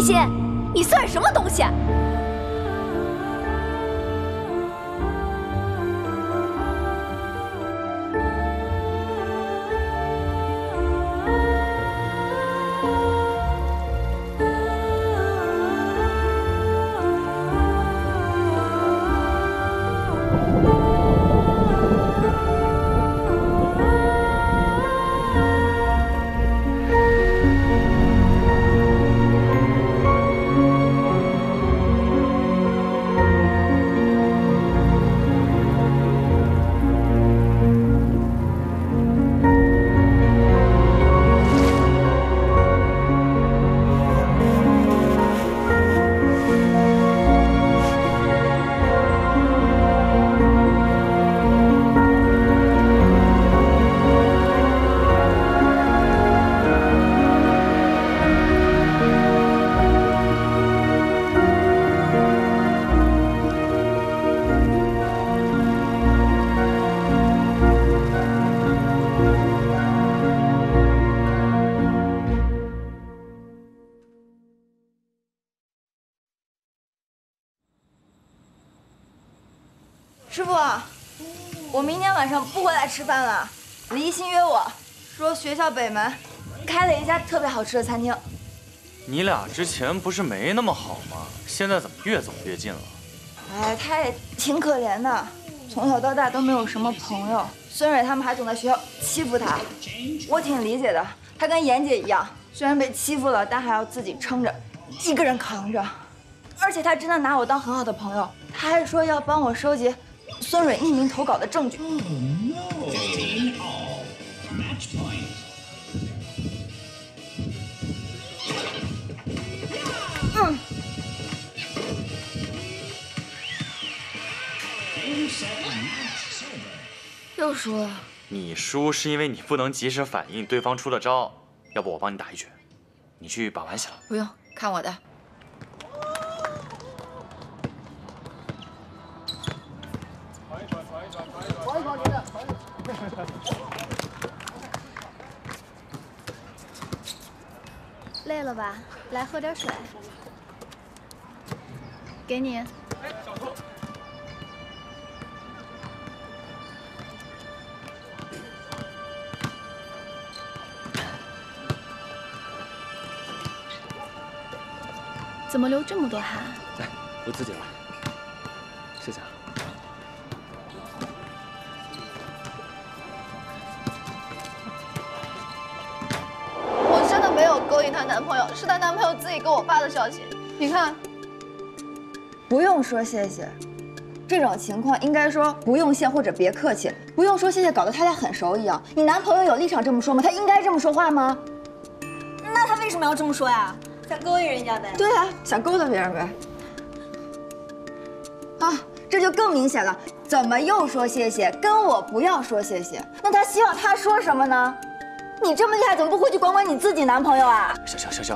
心，你算什么东西？ 师傅，我明天晚上不回来吃饭了。李一新约我说学校北门开了一家特别好吃的餐厅。 你俩之前不是没那么好吗？现在怎么越走越近了？ 哎，他也挺可怜的，从小到大都没有什么朋友。孙蕊他们还总在学校欺负他，我挺理解的。他跟妍姐一样，虽然被欺负了，但还要自己撑着，一个人扛着。而且他真的拿我当很好的朋友，他还说要帮我收集孙蕊匿名投稿的证据。又输了。 你输是因为你不能及时反应对方出的招，要不我帮你打一拳，你去把玩去了。 不用，看我的。 累了吧？来喝点水。给你。怎么流这么多汗？ 来，我自己来。谢谢啊。 我真的没有勾引她男朋友，是她男朋友自己给我发的消息。你看， 不用说谢谢，这种情况应该说不用谢或者别客气，不用说谢谢，搞得他俩很熟一样。你男朋友有立场这么说吗？他应该这么说话吗？ 那他为什么要这么说呀？想勾引人家呗？ 对啊，想勾搭别人呗。啊，这就更明显了。怎么又说谢谢？跟我不要说谢谢。那他希望他说什么呢？你这么厉害，怎么不回去管管你自己男朋友啊？ 潇，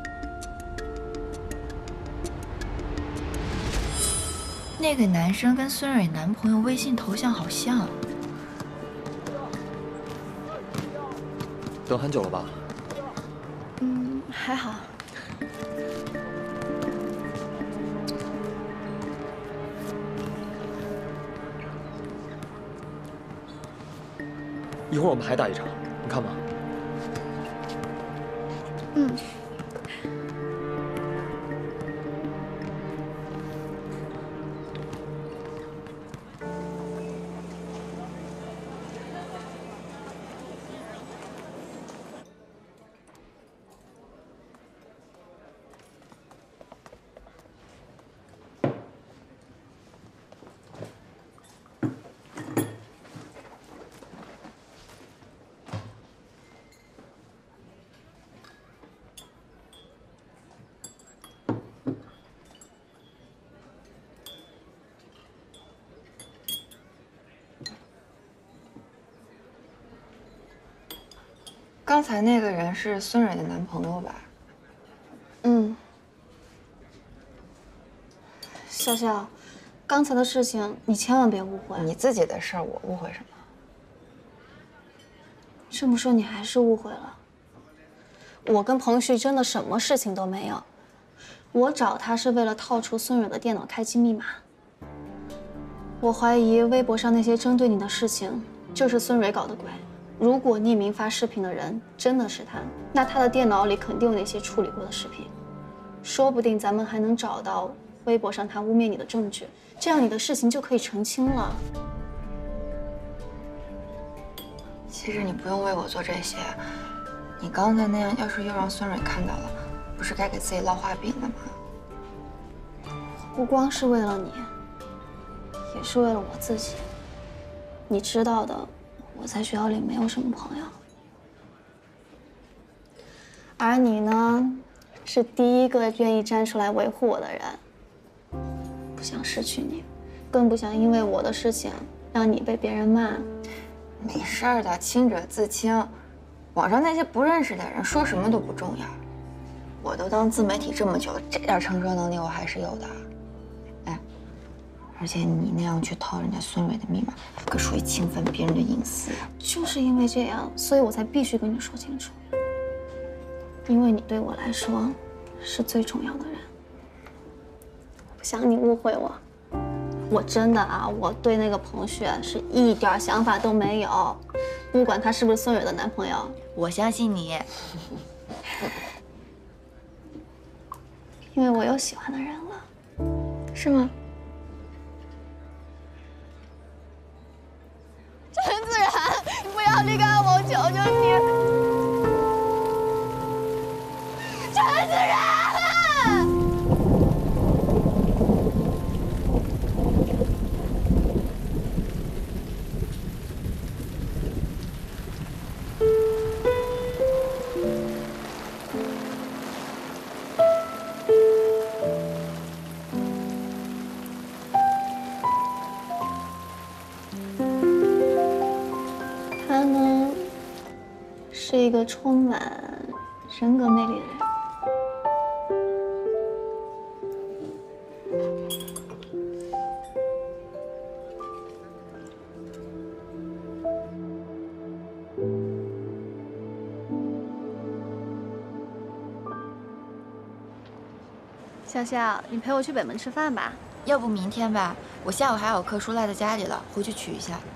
那个男生跟孙蕊男朋友微信头像好像。 等很久了吧？ 还好。 一会儿我们还打一场，你看吗？ 刚才那个人是孙蕊的男朋友吧？ 笑笑，刚才的事情你千万别误会。 你自己的事儿，我误会什么？ 这么说你还是误会了。我跟彭旭真的什么事情都没有， 我找他是为了套出孙蕊的电脑开机密码。我怀疑微博上那些针对你的事情，就是孙蕊搞的鬼。如果匿名发视频的人真的是他，那他的电脑里肯定有那些处理过的视频，说不定咱们还能找到微博上他污蔑你的证据，这样你的事情就可以澄清了。 其实你不用为我做这些，你刚才那样，要是又让孙蕊看到了，不是该给自己烙画饼了吗？ 不光是为了你，也是为了我自己。你知道的，我在学校里没有什么朋友，而你呢，是第一个愿意站出来维护我的人。不想失去你，更不想因为我的事情让你被别人骂。 没事儿的，清者自清。网上那些不认识的人说什么都不重要。我都当自媒体这么久了，这点承受能力我还是有的。哎，而且你那样去套人家孙蕊的密码，可属于侵犯别人的隐私。 就是因为这样，所以我才必须跟你说清楚。因为你对我来说是最重要的人，不想你误会我。我真的啊，我对那个彭旭是一点想法都没有，不管他是不是孙蕊的男朋友。 我相信你， 因为我有喜欢的人了， 是吗？ 陈自然，你不要离开我，我求求你！陈自然！ 他呢，是一个充满人格魅力的人。 笑笑，你陪我去北门吃饭吧。 要不明天吧，我下午还有课，书赖在家里了，回去取一下。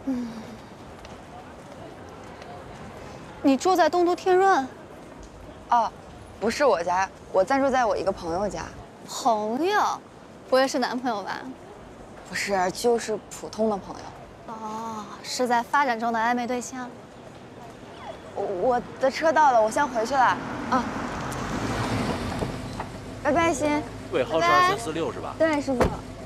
你住在东都天润？ 哦，不是我家，我暂住在我一个朋友家。 朋友，不会是男朋友吧？ 不是，就是普通的朋友。 哦，是在发展中的暧昧对象。 我的车到了，我先回去了。啊，拜拜，欣。 尾号是2346是吧？ 对，师傅。